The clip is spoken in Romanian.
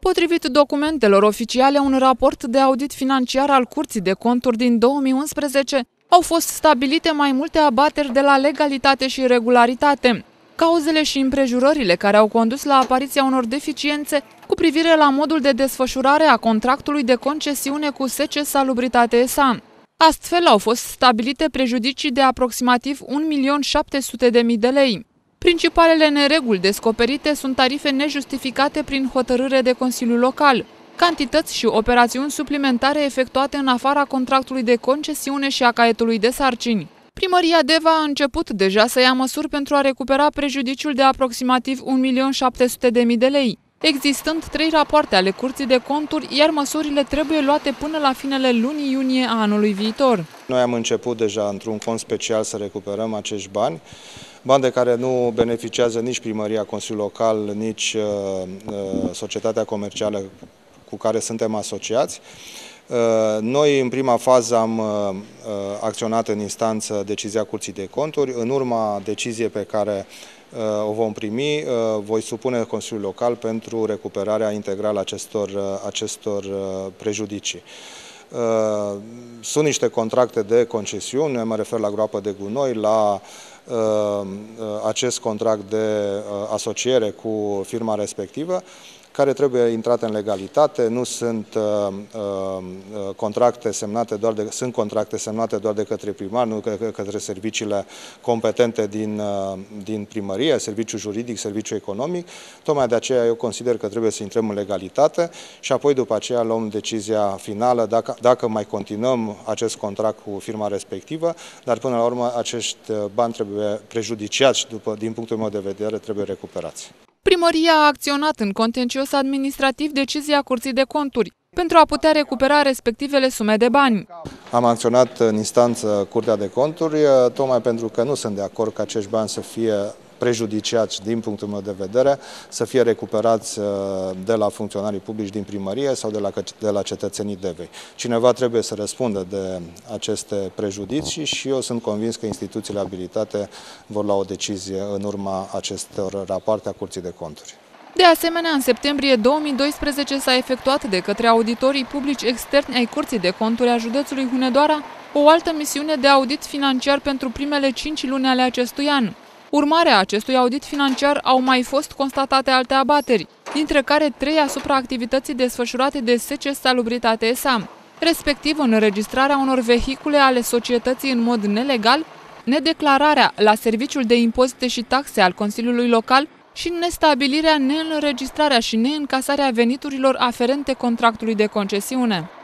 Potrivit documentelor oficiale, un raport de audit financiar al Curții de Conturi din 2011, au fost stabilite mai multe abateri de la legalitate și regularitate. Cauzele și împrejurările care au condus la apariția unor deficiențe cu privire la modul de desfășurare a contractului de concesiune cu SC Salubritate SA. Astfel au fost stabilite prejudicii de aproximativ 1.700.000 de lei. Principalele nereguli descoperite sunt tarife nejustificate prin hotărâre de Consiliu Local, cantități și operațiuni suplimentare efectuate în afara contractului de concesiune și a caietului de sarcini. Primăria Deva a început deja să ia măsuri pentru a recupera prejudiciul de aproximativ 1.700.000 de lei, existând 3 rapoarte ale Curții de Conturi, iar măsurile trebuie luate până la finele lunii iunie a anului viitor. Noi am început deja într-un fond special să recuperăm acești bani, bani de care nu beneficiază nici Primăria, Consiliul Local, nici societatea comercială cu care suntem asociați. Noi, în prima fază, am acționat în instanță decizia Curții de Conturi. În urma deciziei pe care o vom primi, voi supune Consiliul Local pentru recuperarea integrală acestor prejudicii. Sunt niște contracte de concesiune, mă refer la groapă de gunoi, la acest contract de asociere cu firma respectivă, care trebuie intrate în legalitate, nu sunt contracte semnate doar de către primar, nu către serviciile competente din primărie, serviciul juridic, serviciul economic. Tocmai de aceea eu consider că trebuie să intrăm în legalitate și apoi după aceea luăm decizia finală dacă mai continuăm acest contract cu firma respectivă, dar până la urmă acești bani trebuie prejudiciați și din punctul meu de vedere trebuie recuperați. Primăria a acționat în contencios administrativ decizia Curții de Conturi pentru a putea recupera respectivele sume de bani. Am acționat în instanță Curtea de Conturi tocmai pentru că nu sunt de acord ca acești bani să fie prejudiciați din punctul meu de vedere, să fie recuperați de la funcționarii publici din primărie sau de la cetățenii Devei. Cineva trebuie să răspundă de aceste prejudicii și eu sunt convins că instituțiile abilitate vor lua o decizie în urma acestor rapoarte a Curții de Conturi. De asemenea, în septembrie 2012 s-a efectuat de către auditorii publici externi ai Curții de Conturi a județului Hunedoara o altă misiune de audit financiar pentru primele 5 luni ale acestui an. Urmare a acestui audit financiar au mai fost constatate alte abateri, dintre care 3 asupra activității desfășurate de SC Salubritate SA, respectiv înregistrarea unor vehicule ale societății în mod nelegal, nedeclararea la Serviciul de Impozite și Taxe al Consiliului Local și nestabilirea, neînregistrarea și neîncasarea veniturilor aferente contractului de concesiune.